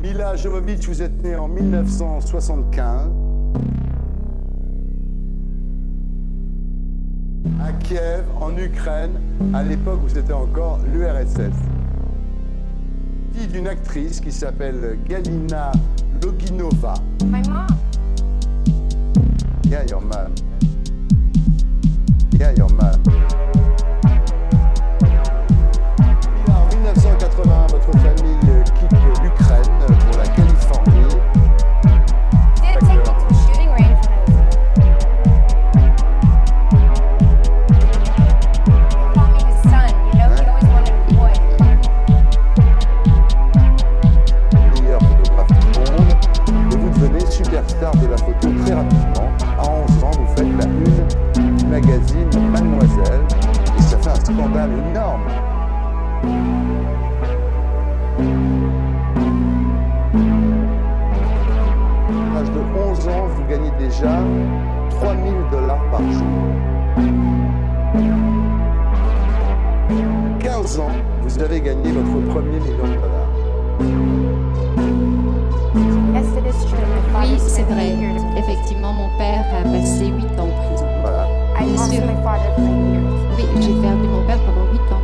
Milla Jovovich, vous êtes née en 1975 à Kiev, en Ukraine, à l'époque où c'était encore l'URSS. Fille d'une actrice qui s'appelle Galina Loginova. My mom. Yeah, your mom. Yeah, your mom. En 1980, votre famille quitte l'Ukraine pour la Californie. Did take me to a shooting range when I was a kid. He called me his son. You know, he always wanted a boy. Meilleur photographe du monde. Et vous devenez superstar de la photo très rapidement. À 11 ans, vous faites la une du magazine Mademoiselle. Et ça fait un scandale énorme. À l'âge de 11 ans, vous gagnez déjà $3000 par jour. 15 ans, vous avez gagné votre premier $1 million. Yes, it is true. My father Oui, c'est spent vrai. 8 years in prison. Effectivement, mon père a passé 8 ans en prison. Voilà. I Bien lost sûr. my father for 8 years. Oui, j'ai perdu mon père pendant 8 ans.